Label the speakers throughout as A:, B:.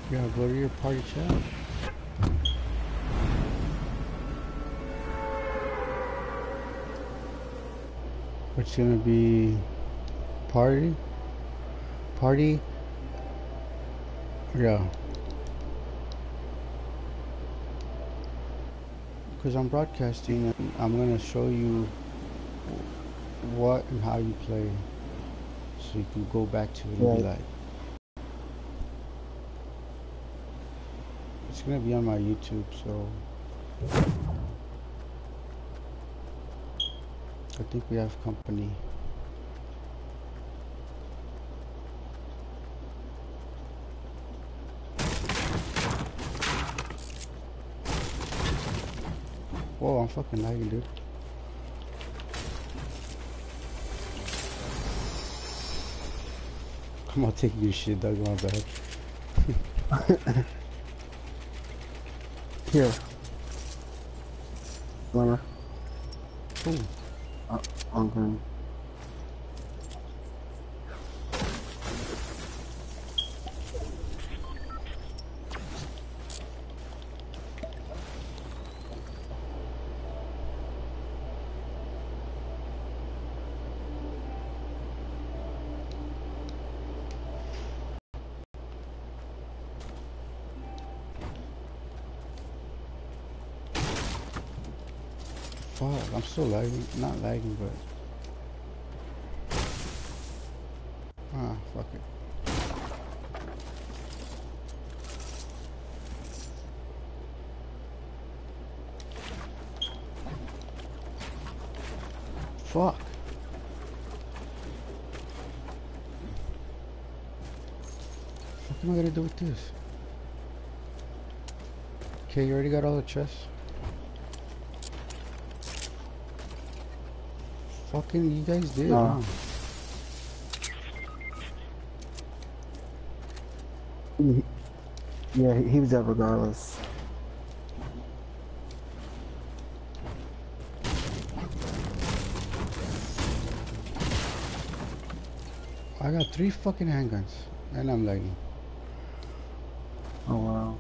A: Yeah, go to your party chat. It's gonna be party, party. Yeah, because I'm broadcasting and I'm gonna show you what and how you play, so you can go back to it and be
B: Right.
A: like, it's gonna be on my YouTube. So I think we have company. Whoa, I'm fucking lagging, dude. I'm not taking your shit, Doug. My bad.
B: Here, Glimmer.
A: Ooh.
B: On green.
A: Fuck, I'm still lagging. Not lagging, but fuck it. Fuck. What am I gonna do with this? Okay, you already got all the chests. Fucking, you guys did, huh?
B: No. He, yeah, he was there regardless.
A: I got 3 fucking handguns, and I'm lagging.
B: Oh wow.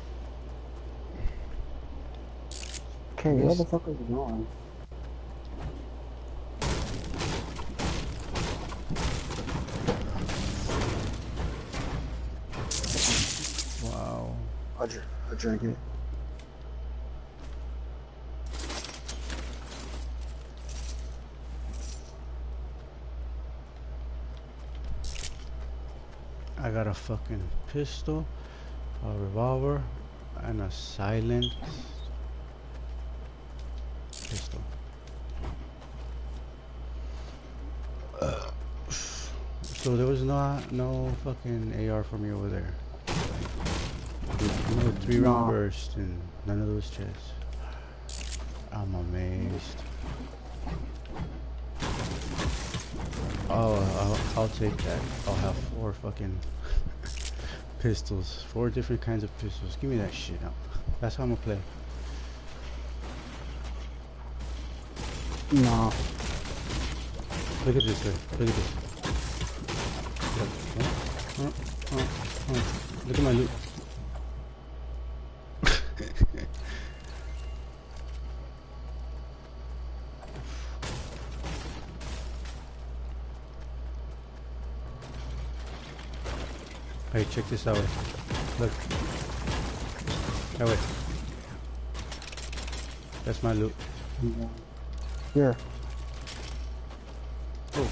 B: Okay, where the
A: This,
B: fuck are you going?
A: wow.
B: I'll drink it.
A: I got a fucking pistol, a revolver, and a silent pistol. So there was no fucking AR for me over there. No 3-round
B: No.
A: burst and none of those chests. I'm amazed. Oh, I'll take that. I'll have 4 fucking pistols. 4 different kinds of pistols. Give me that shit now. That's how I'm gonna play.
B: No.
A: Look at this guy. Look at this. Look, look at my loot. Hey, check this out. Look. That way. That's my loot.
B: Yeah. Here.
A: Oh.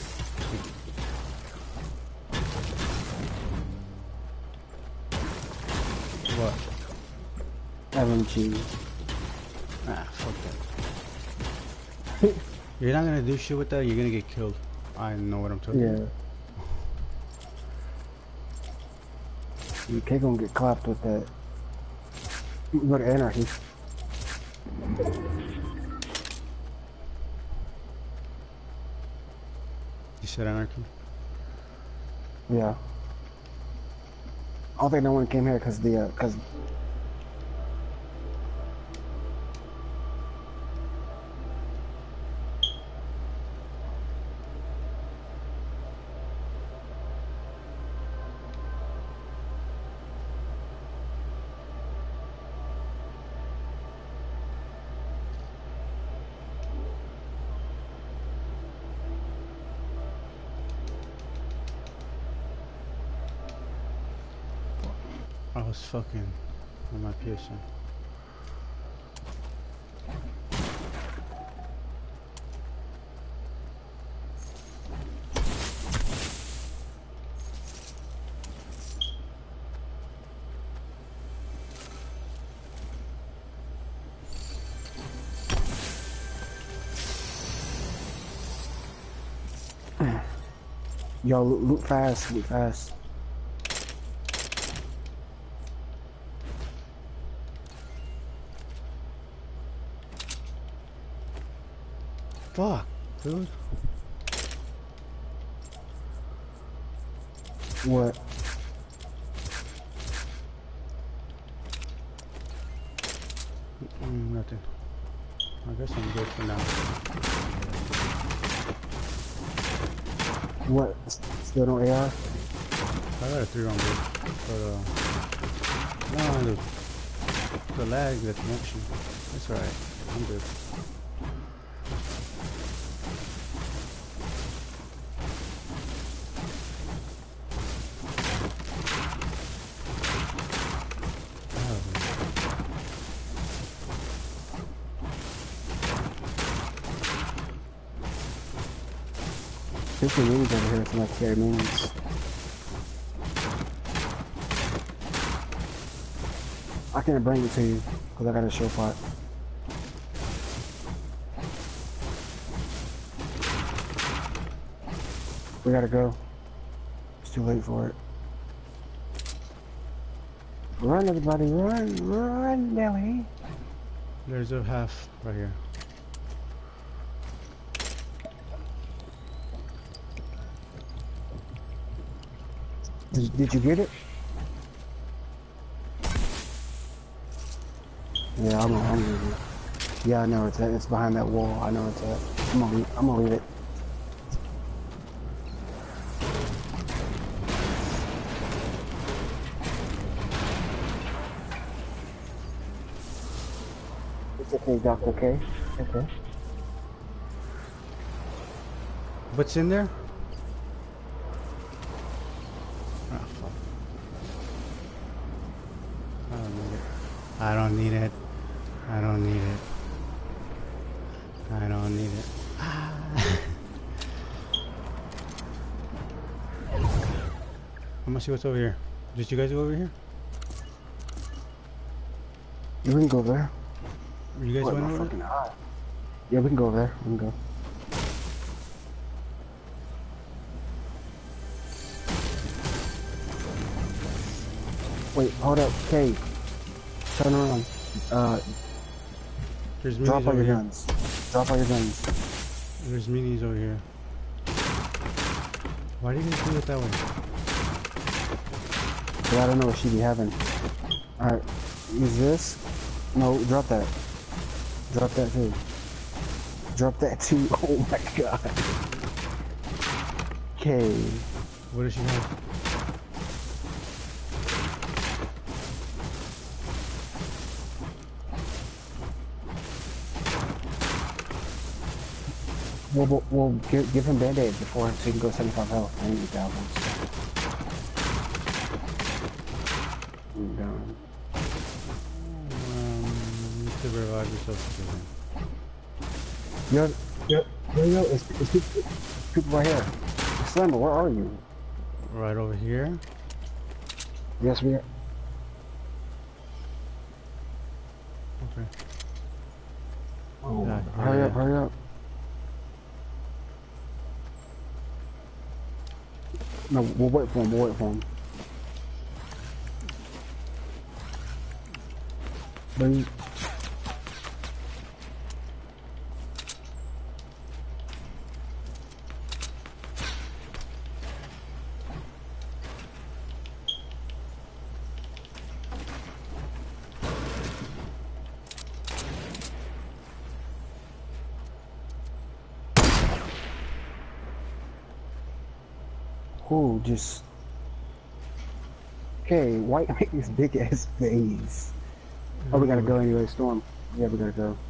A: What?
B: LMG.
A: Ah, fuck that. You're not gonna do shit with that, you're gonna get killed. I know what I'm talking
B: Yeah.
A: about.
B: You can't gonna get clapped with that. Go to anarchy.
A: You said anarchy?
B: Yeah. I don't think no one came here because cause
A: I was fucking on my PSN.
B: Yo, loot fast, loot fast.
A: Fuck, dude.
B: What?
A: Nothing. I guess I'm good for now.
B: What? Still no AR?
A: I got a 3-round bridge, but no, the lag, the connection. That's alright. I'm good.
B: There's some minis over here, some like scary minis. I can't bring it to you, because I got a show pot. We gotta go. It's too late for it. Run, everybody, run, run, Nelly.
A: There's a half right here.
B: Did you get it? Yeah, I'm leave it. Yeah, I know it's at. It's behind that wall. I know it's at. I'm gonna leave it. It's okay, Doc. Okay. Okay.
A: What's in there? Oh, fuck. I don't need it. I don't need it. I don't need it. I'm gonna see what's over here. Did you guys go over here?
B: You can go over there.
A: You guys
B: What,
A: went
B: my
A: over
B: fucking
A: there?
B: eye. Yeah, we can go over there. We can go. Wait, hold up. Kay, turn around.
A: There's
B: Drop
A: minis
B: all
A: over
B: your
A: here.
B: guns. Drop all your guns.
A: There's minis over here. Why did you do it that way?
B: But I don't know what she be having. Alright, use this. No, drop that. Drop that too. Drop that too. Oh my god. Okay.
A: What does she have?
B: We'll give him band-aids before so he can go 75 health. I need thousands. I'm down.
A: You could revive yourself again.
B: Yo, it's people right here. Slimmer, where are you?
A: Right over here.
B: Yes, we are.
A: Okay.
B: Oh,
A: Yeah,
B: hurry up, hurry up. No, we'll wait for him, we'll wait for him. Please. Ooh, just... Okay, White make this big ass face. Oh, we gotta go anyway, Storm. Yeah, we gotta go.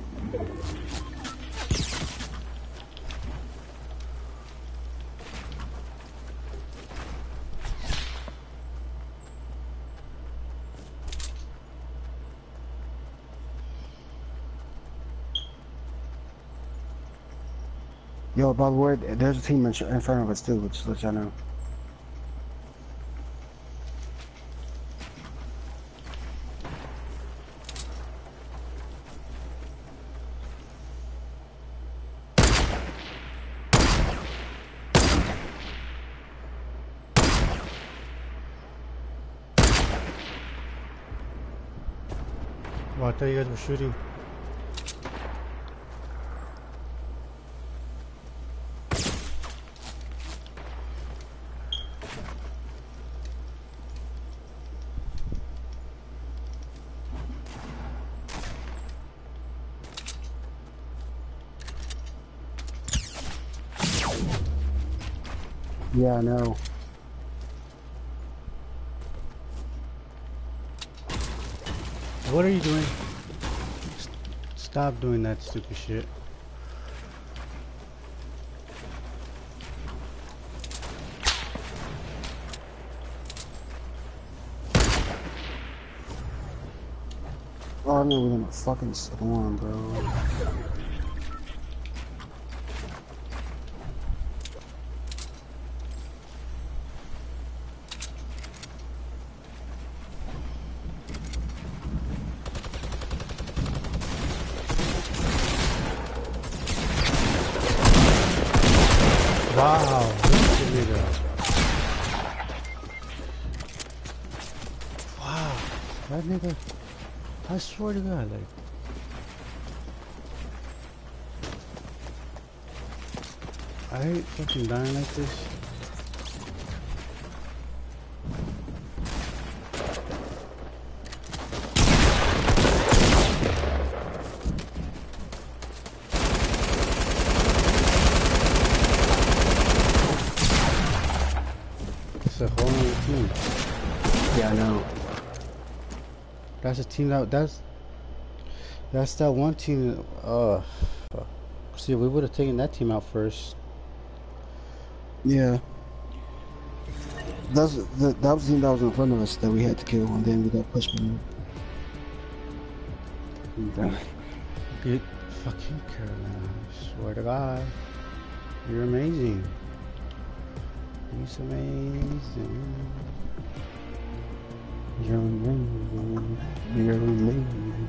B: Yo, by the way, there's a team in front of us too, just to let y'all know.
A: Oh, I thought you guys were shooting.
B: Yeah, I know.
A: What are you doing? Stop doing that stupid shit.
B: Oh, I know we're in a fucking storm, bro.
A: Wow, look at that. Wow, that nigga, I swear to God, like, I hate fucking dying like this. It's a whole other team.
B: Yeah, I know.
A: That's a team that's that one team. Fuck. See, we would have taken that team out first.
B: Yeah. That was the team that was in front of us that we had to kill, and then we got pushed by them.
A: Get fucking Carolina. I swear to God, you're amazing. He's amazing.
B: You're amazing. You're amazing.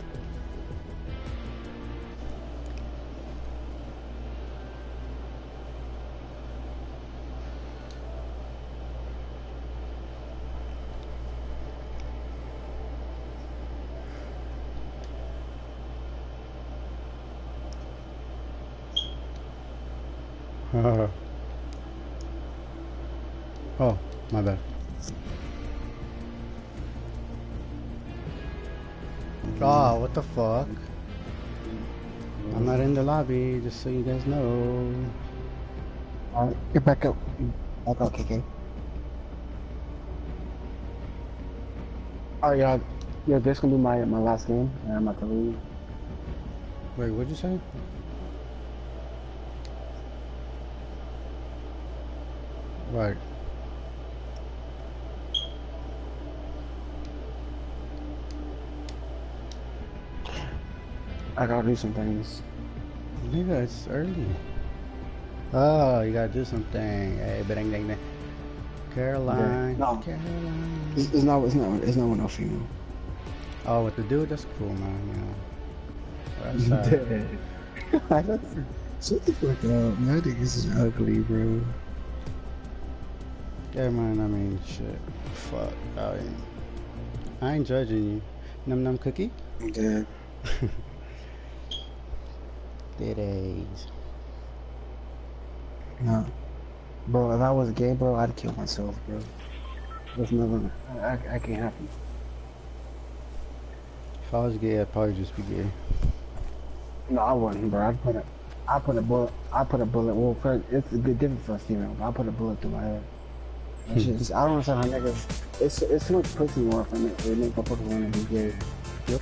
A: Oh, my bad. Oh, what the fuck? I'm not in the lobby, just so you guys know.
B: Alright, get back up. Back up, KK. Alright, y'all. Yeah, this gonna be my last game, and I'm about to leave.
A: Wait, what'd you say? Right.
B: I gotta do some things.
A: Nigga, it's early. Oh, you gotta do something. Hey, bang, bang, bang. Caroline.
B: No.
A: Caroline.
B: It's not with no female.
A: Oh, with the dude? That's cool, man. Yeah. That's
B: Shut the fuck up. My niggas is ugly, bro.
A: yeah, man, I mean, shit. Fuck. I ain't judging you. Num num cookie?
B: Yeah.
A: Titties.
B: No. Bro, if I was gay, bro, I'd kill myself, bro. That's never. I can't happen.
A: If I was gay, I'd probably just be gay.
B: No, I wouldn't, bro. I put a bullet. Well, first, it's a bit different for a female, but I put a bullet through my head. That shit just, I don't understand how niggas. It's too much pussy more from it. It makes my fucking want to be gay.
A: Yep.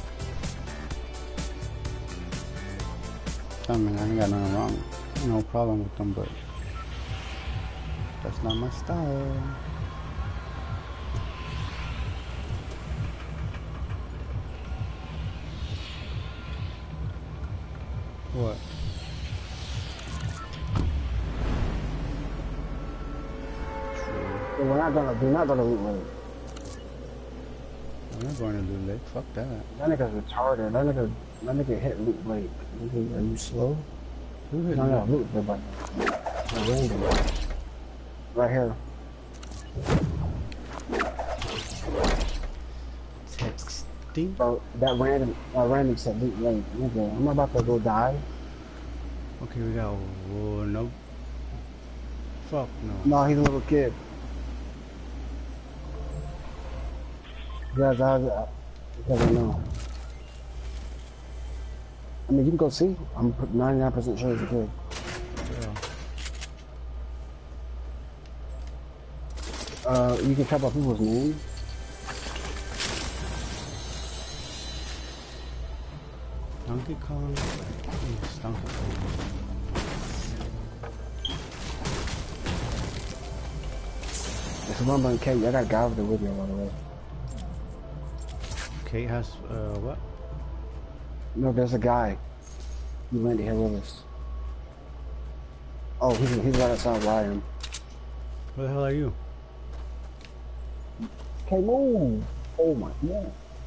A: I mean, I ain't got nothing wrong. No problem with them, but that's not my style. What?
B: Do not go to Loot Lake.
A: I'm not going to Loot Lake. Fuck that.
B: That nigga's retarded. That nigga hit Loot Lake. Nigga, are you slow?
A: Who hit
B: No,
A: Loot?
B: Loot Lake. Right here.
A: Texting?
B: Bro, that random said Loot Lake. Nigga, I'm about to go die.
A: Okay, we got. Oh, no. Fuck no.
B: No, he's a little kid. Guys, I don't know. I mean, you can go see. I'm 99% sure he's a kid.
A: Yeah.
B: You can type out people's names.
A: Donkey Kong? Yes, Donkey Kong.
B: It's a one Kate. I got a guy with the video, by the way.
A: Kate has, what?
B: No, there's a guy. He landed here with us. Oh, he's right outside where I am.
A: Where the hell are you?
B: Okay, move. Oh my god.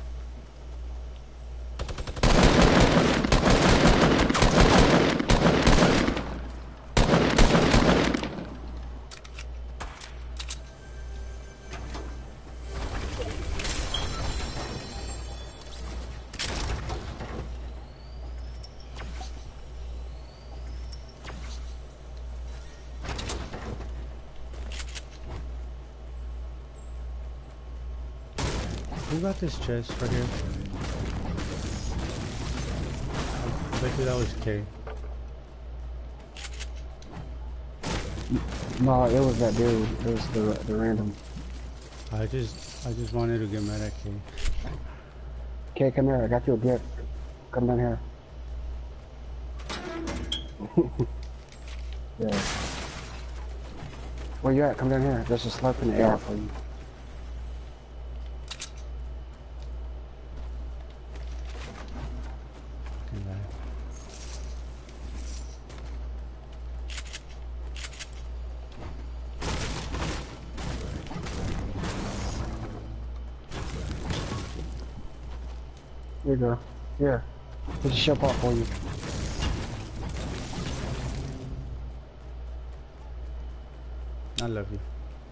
A: Who got this chest right here? I bet you that was K.
B: No, it was that dude. It was the random.
A: I just wanted to get mad at K.
B: Okay, come here. I got you a gift. Come down here. Yeah. Where you at? Come down here. There's a slurp in the air for you. Here you go. Here. There's a shell pot for you.
A: I love you.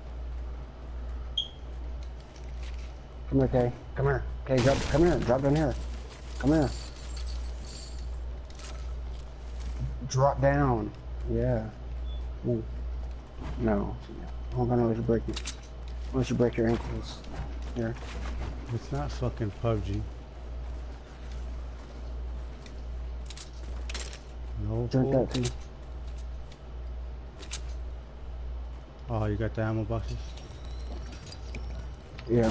B: Come here, Kay. Come here. Kay, come here. Drop down here. Come here. Drop down. Yeah. No. I'm gonna let you break it. Unless you break your ankles. Here.
A: It's not fucking PUBG. No.
B: Drink that too.
A: Oh, you got the ammo boxes?
B: Yeah.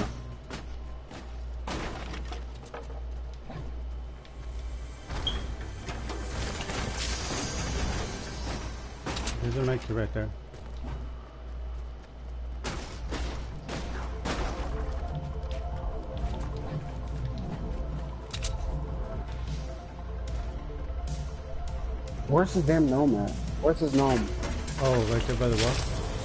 A: There's a Nike right there.
B: Where's his damn gnome at? Where's his gnome?
A: Oh, right there by the wall?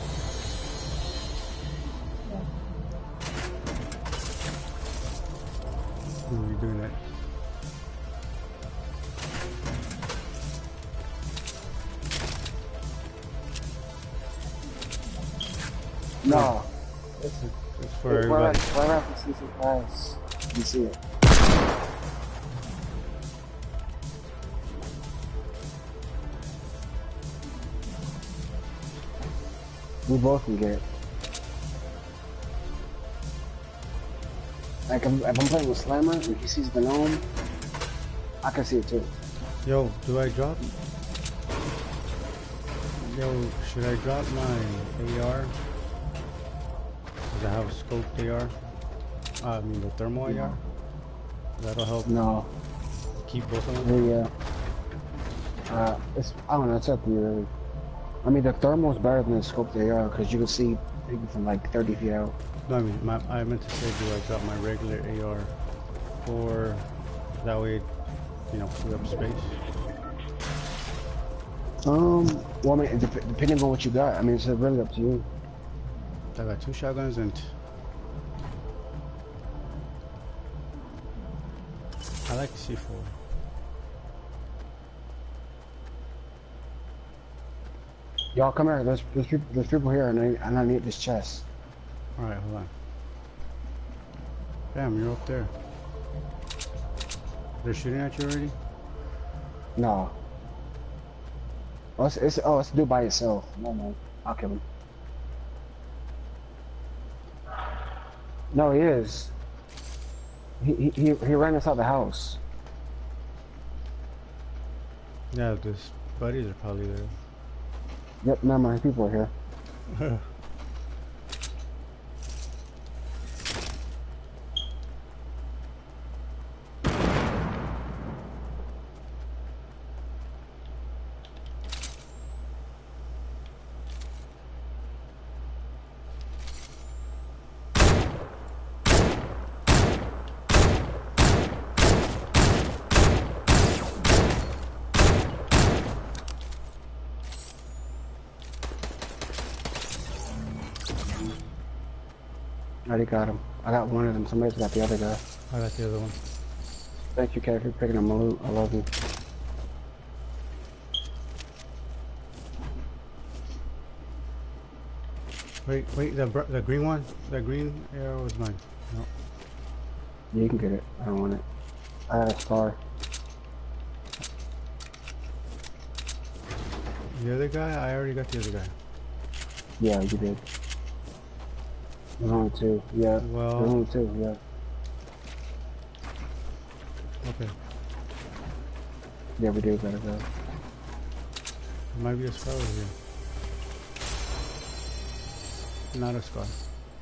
A: What are you doing that?
B: No.
A: It's for everybody.
B: Right after season pass. You see it. We both can get it. Like if I'm playing with Slammer and he sees the gnome, I can see it too.
A: Yo, do I drop? Yo, should I drop my AR? Does I have a scoped AR? I mean the thermal AR? That'll help
B: No.
A: keep both of them?
B: Yeah. I don't know, it's up to you really. I mean, the thermal is better than the scoped AR because you can see people from like 30 feet out.
A: No, I mean, I meant to say, do I drop my regular AR? Or that way, you know, free up space?
B: Well, I mean, depending on what you got, I mean, it's really up to you.
A: I got 2 shotguns and I like the C4.
B: Y'all come here. There's people here, and I need this chest.
A: All right, hold on. Damn, you're up there. They're shooting at you already?
B: No. Oh, it's a dude by himself. No, I'll kill him. No, he is. He ran inside the house.
A: Yeah, his buddies are probably there.
B: Yep, none of my people are here. I already got him. I got one of them. Somebody's got the other guy.
A: I got the other one.
B: Thank you, Kay, for picking up my loot. I love you.
A: Wait, the green one? The green arrow is mine. No.
B: Yeah, you can get it. I don't want it. I got a star.
A: The other guy? I already got the other guy.
B: Yeah, you did. There's only 2. Yeah.
A: Well.
B: There's only 2. Yeah.
A: Okay.
B: Yeah, we do better go.
A: There might be a scar over here. Not a scar.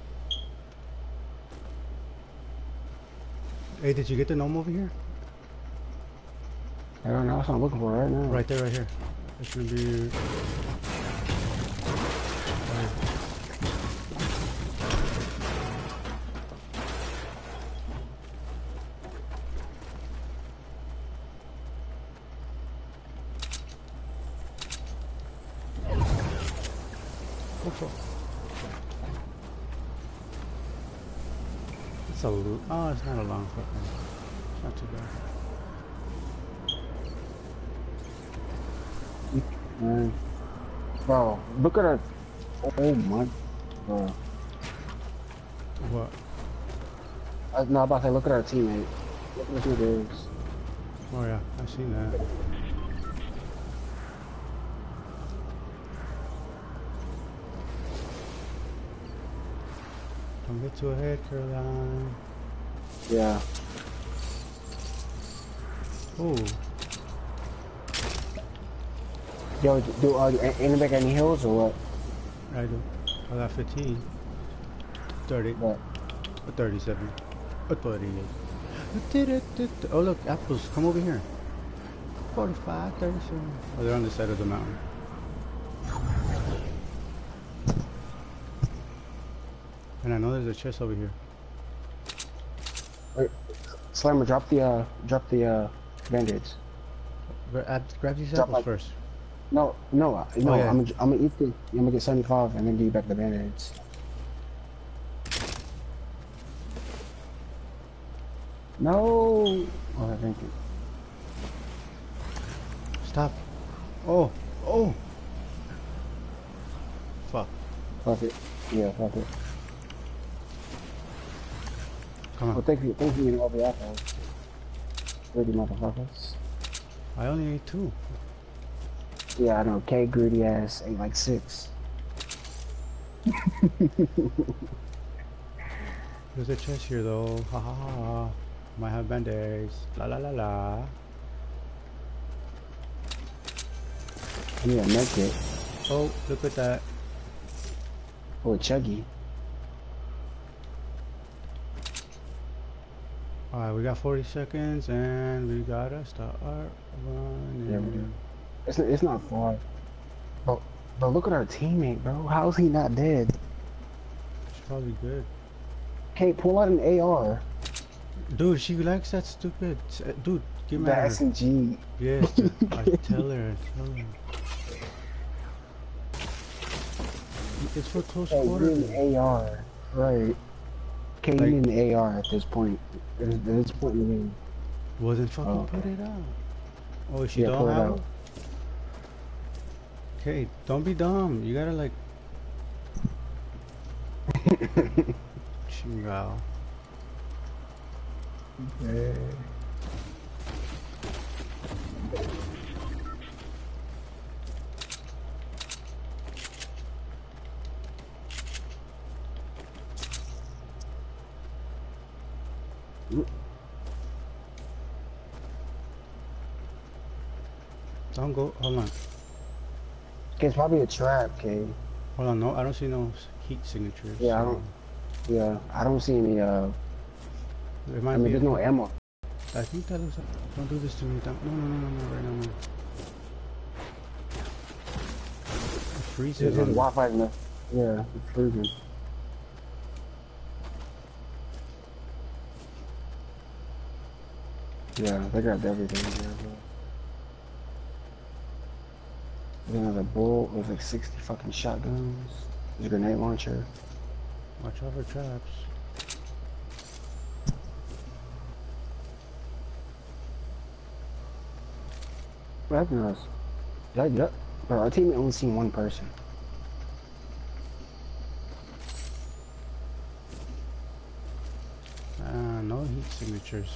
A: Hey, did you get the gnome over here?
B: I don't know. That's what I'm looking for right now.
A: Right there, right here. It's gonna be. It's a loot. Oh, it's not a long fucking. It's not too bad.
B: Man. Bro, look at our. Oh my. Bro.
A: What?
B: No, I'm about to say, look at our teammate. Look at who it is.
A: Oh yeah, I seen that. Don't get too ahead, Caroline.
B: Yeah.
A: Oh.
B: Yo, anybody got any heals or what?
A: I do. I got 15. 30.
B: What?
A: 37. 38. Oh look, apples. Come over here. 45, 37. Oh, they're on the side of the mountain. And I know there's a chest over here.
B: Wait, Slammer, drop the band-aids.
A: Grab these
B: Drop
A: apples
B: like-
A: first.
B: No, yeah. I'm gonna eat the. I'm gonna get 75 and then give you back the band-aids. No. Oh, thank you.
A: Stop. Oh. Oh. Fuck.
B: Fuck it. Yeah, fuck it.
A: Come
B: Well,
A: on.
B: thank you for all the apples. Greedy motherfuckers.
A: I only ate 2.
B: Yeah, I know. K greedy ass ate like 6.
A: There's a chest here though. Ha ha ha. Might have band-aids. La la la la.
B: I need a medkit.
A: Oh, look at that.
B: Oh, a chuggy.
A: Alright, we got 40 seconds and we gotta start running.
B: Yeah, we do. It's not far. But look at our teammate, bro. How is he not dead?
A: It's probably good.
B: Hey, pull out an AR.
A: Dude, she likes that stupid. Dude, give me
B: The
A: her.
B: SMG.
A: Yes, dude. I tell her. It's for close
B: Hey, you
A: quarters.
B: need an AR, right? Okay, you
A: Like,
B: need an AR at this point. At this point in the game.
A: well then
B: Oh,
A: fucking put
B: okay.
A: it out. Oh, she
B: Yeah,
A: don't
B: pull it
A: have
B: out.
A: one? Okay, don't be dumb. You gotta like, chingao.
B: Yeah.
A: Don't go, hold on.
B: Okay, it's probably a trap, okay?
A: Hold on, no, I don't see no heat signatures,
B: Yeah,
A: so
B: I don't see any,
A: it
B: I
A: might
B: mean,
A: be,
B: there's no ammo.
A: I think that looks like, don't do this to me, don't, no, no, no, no, no, right now, no. It freezes
B: His
A: on me.
B: Wi-Fi, yeah, it's freezing. Yeah, they got everything here, bro. There's another bull with like 60 fucking shotguns. There's a grenade launcher.
A: Watch out for traps.
B: What happened to us? That, bro, our team only seen one person.
A: No heat signatures.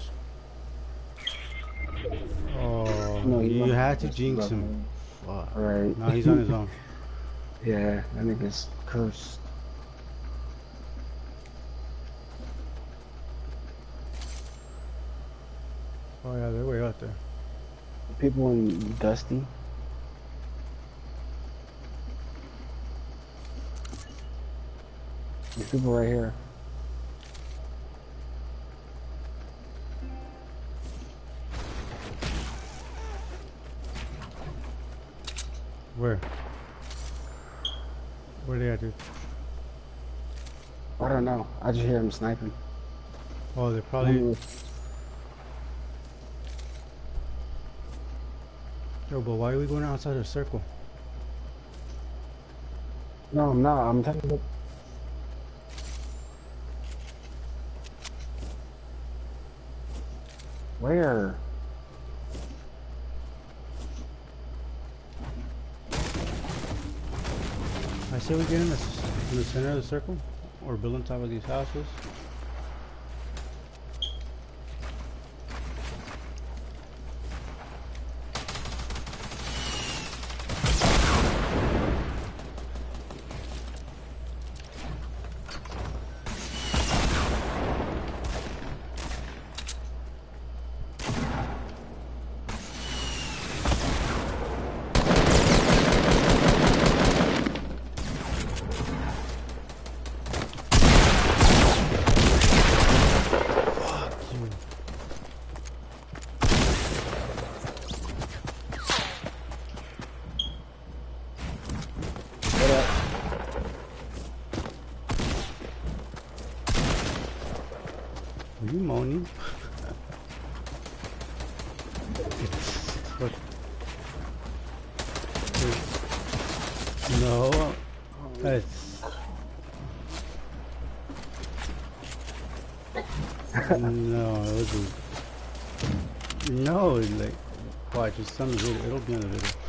A: Oh,
B: No, he
A: you
B: left.
A: had to
B: Yes, he
A: jinx
B: left,
A: him.
B: man.
A: Fuck.
B: Right.
A: Now he's on his own.
B: Yeah, that nigga's cursed.
A: Oh yeah, they're way out there.
B: People in Dusty. There's people right here.
A: Where? Where they at, dude?
B: I don't know. I just hear him sniping.
A: Oh, they're probably... Yo, but why are we going outside the circle?
B: No, I'm not. I'm telling you. Where?
A: I say we get in the center of the circle, or build on top of these houses. Are you moaning? What? No. It's... No, it wasn't. No, it's like... Watch, it's on the video. It'll be on the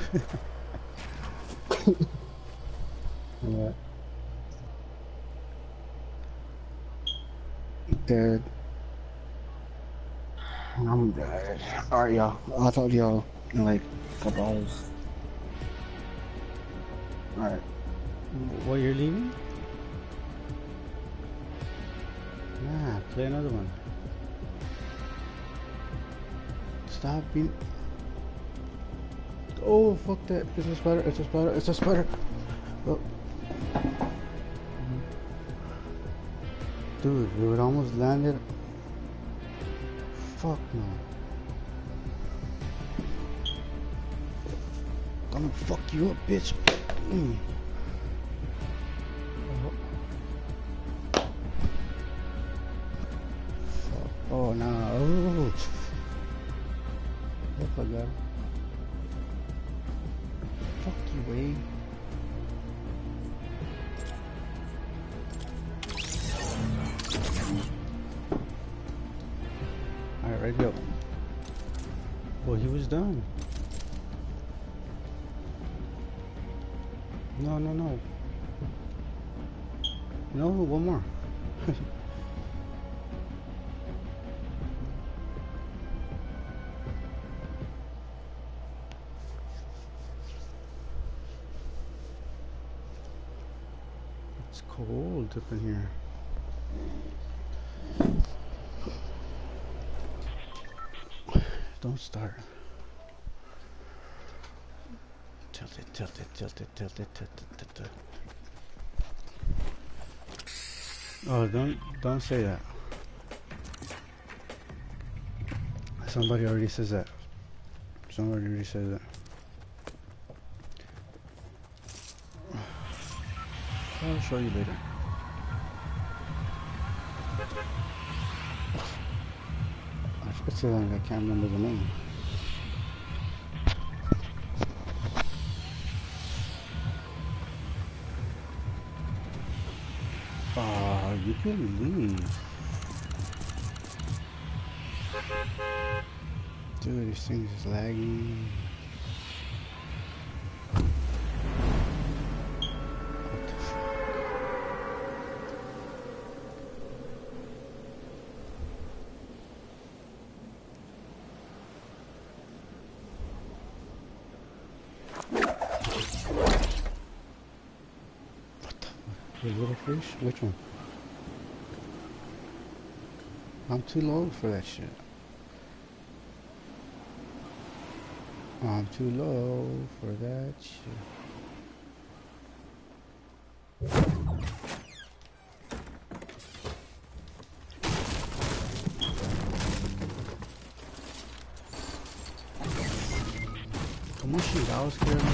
A: video.
B: Yeah. Dead. I'm dead. Alright, y'all. I'll talk to y'all in like a couple hours. Alright.
A: What, you're leaving? Nah, play another one. Stop being... Oh, fuck that. It's a spider, it's a spider, it's a spider. Oh. Dude, it almost landed. Fuck no. I'm gonna fuck you up, bitch. Mm. Oh no. Oh. Look like that. Fuck you, Wade. right up. Well, he was done. No, no, no. No, one more. It's cold up in here. Don't start. Tilt it, tilt it, tilt it, tilt it, tilt it, tilt it. Oh, don't say that. Somebody already says that. Somebody already says that. I'll show you later. I feel like I can't remember the name. You can leave. Dude, this thing is lagging. What the fuck? What the little fish? Which one? I'm too low for that shit. I'm too low for that shit. Come on, shoot, I was scared.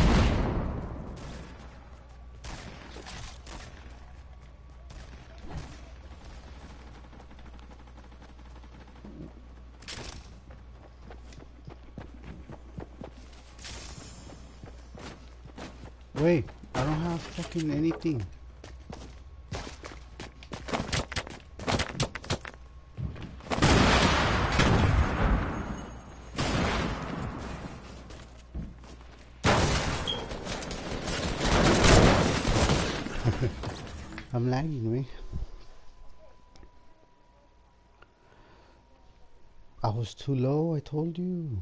A: Wait, I don't have fucking anything. I'm lagging, man. I was too low, I told you.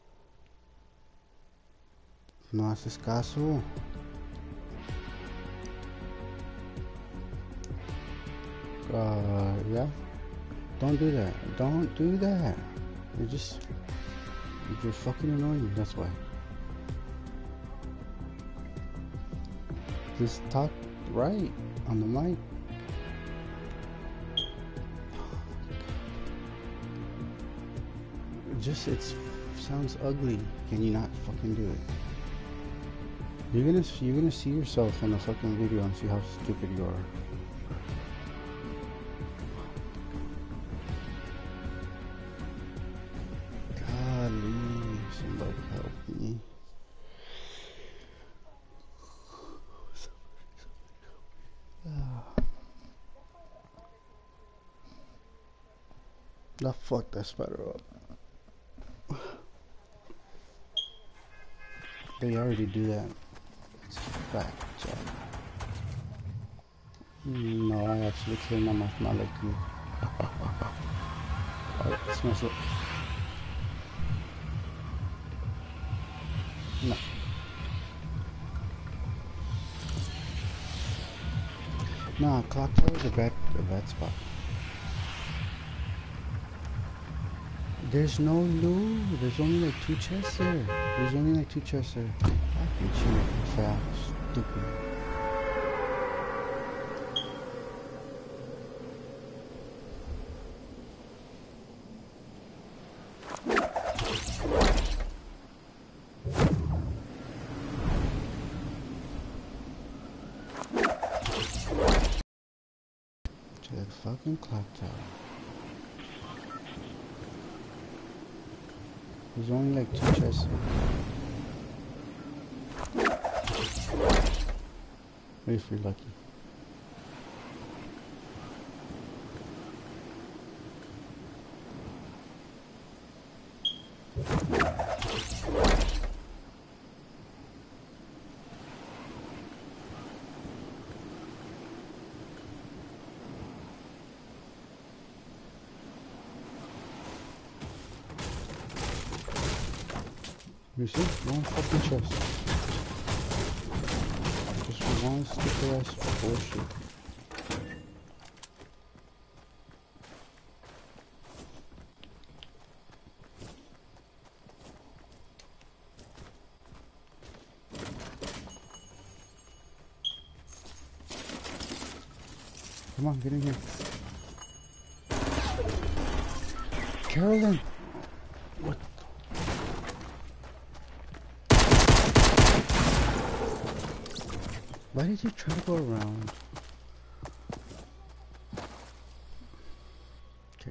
A: No haces caso. Yeah. Don't do that. Don't do that. You're fucking annoying, that's why. Just talk right on the mic. It sounds ugly. Can you not fucking do it? You're gonna see yourself in the fucking video and see how stupid you are. Golly, somebody help me. Now fuck that spider up. They already do that. It's a fact, Jack. No, I actually clean my mouth, not like you. It smells like... No. No, clock tower is a bad spot. There's no loot. There's only like 2 chests there. I hate you, fat, stupid. To that fucking clock tower. There's only like 2 chests here. If you're lucky. You see? One fucking chest. Just one stupid ass bullshit. Come on, get in here. Carolyn! What? Why did you try to go around? Okay.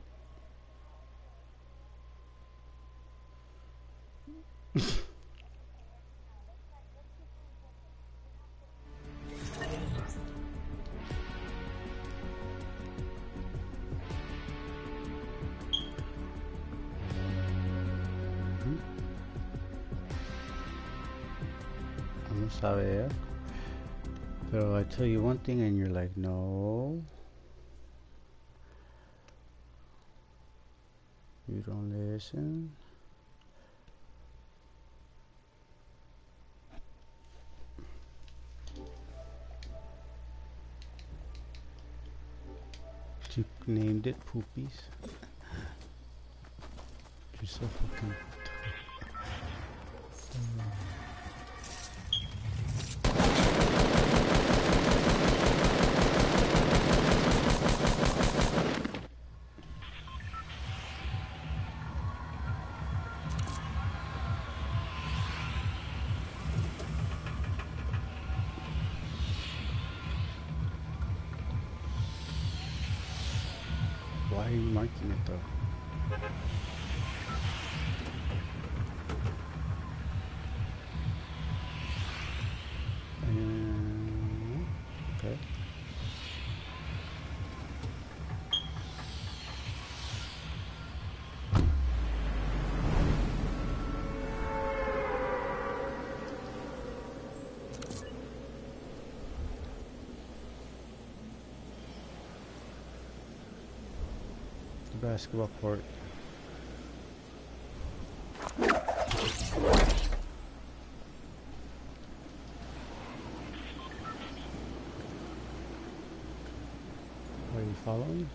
A: Vamos a ver. Pero I tell you one thing and you're like, no. You don't listen. You named it Poopies. You're so fucking... Why are you marking it though? Okay. The basketball court. Are you following?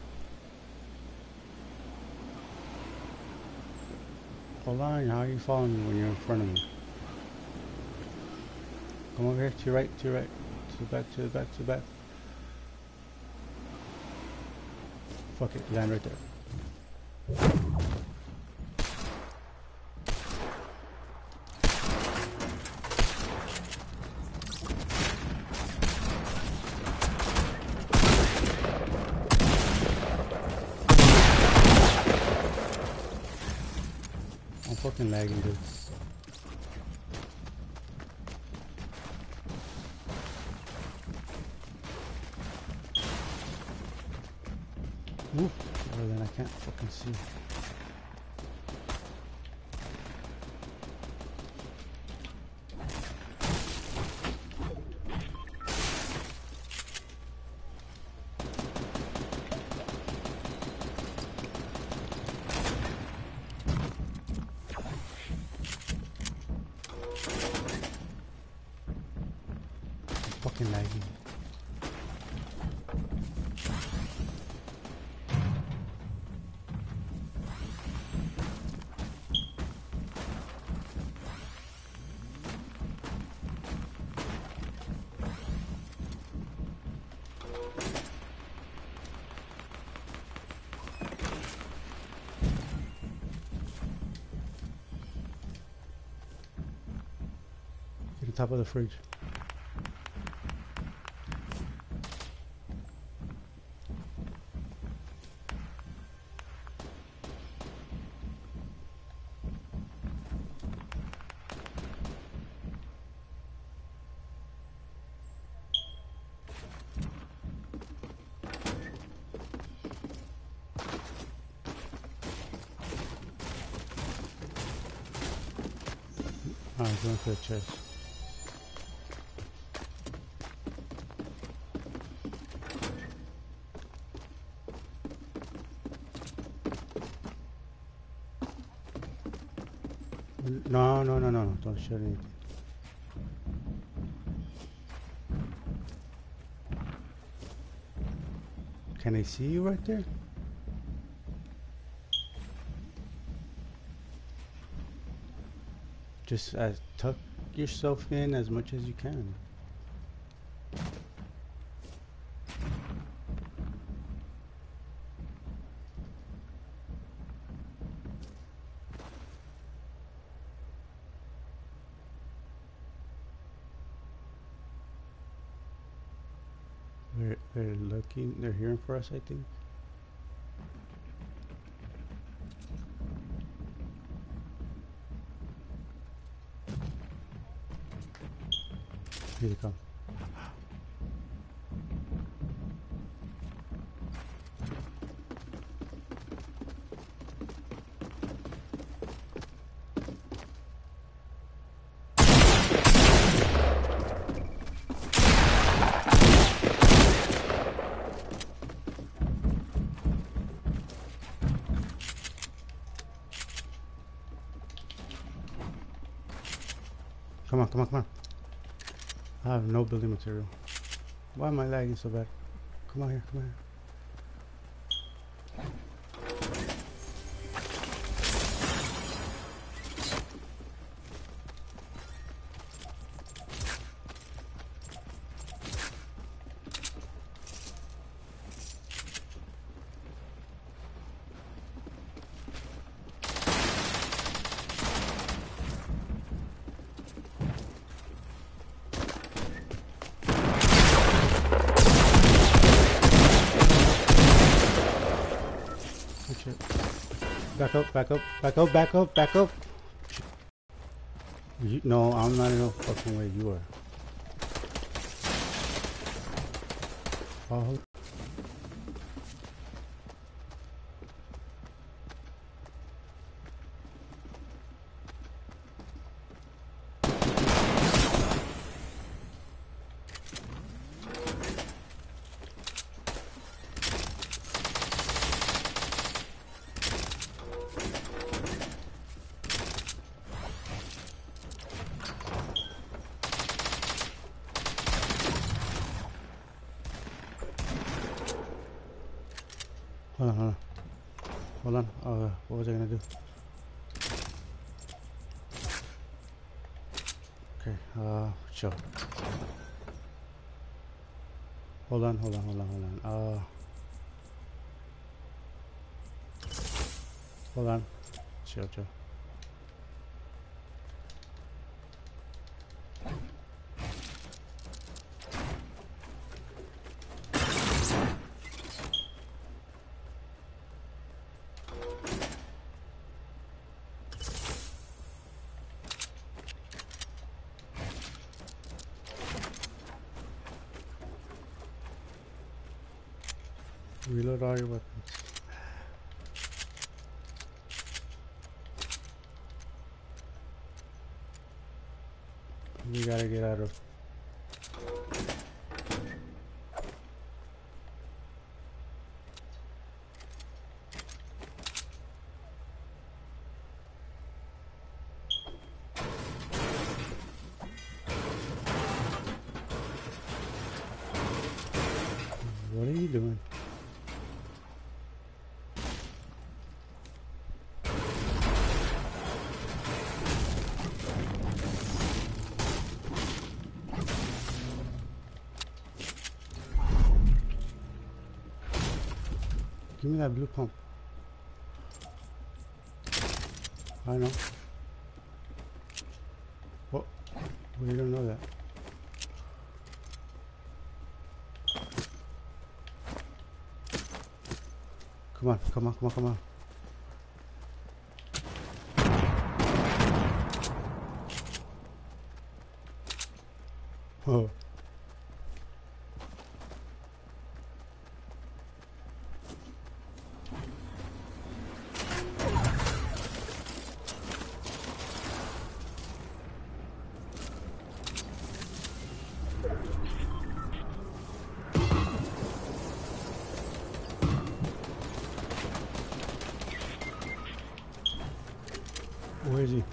A: Hold on, how are you following me when you're in front of me? Come over here, to your right, to your right. To the back, to the back, to the back. Fuck it, land right there. I'm fucking lagging, dude. Oof. Well, then I can't fucking see. I'm fucking lagging. Get on top of the fridge. Alright, going for the chest. No, no, no, no, don't shoot anything. Can they see you right there? Just tuck yourself in as much as you can. They're looking, they're hearing for us, I think. Here they come. Come on, come on, come on. I have no building material. Why am I lagging so bad? Come on here, come on here. Back up, back up, back up, back up, back up. No, I'm not in no fucking way. You are. Oh. Hold on, hold on. Hold on. What was I gonna do? Okay, chill. Hold on, hold on, hold on, hold on. Hold on. Chill, chill. Reload all your weapons. We gotta get out of. What are you doing? Give me that blue pump. I know. What? We don't know that. Come on, come on, come on, come on. Oh. Where is he?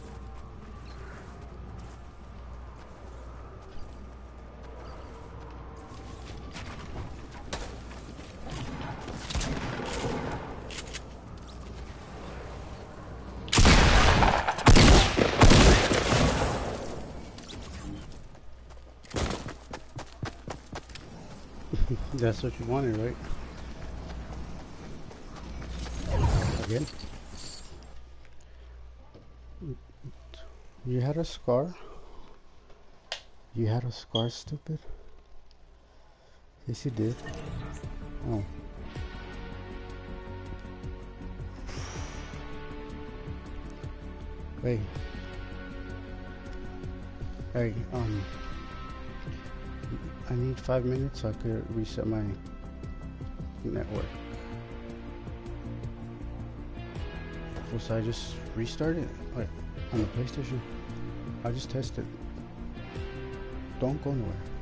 A: That's what you wanted, right? Again? You had a scar? You had a scar, stupid? Yes, you did. Oh. Hey. Hey, I need 5 minutes so I could reset my network. So should I just restart it? Like, on the PlayStation? I'll just test it. Don't go nowhere.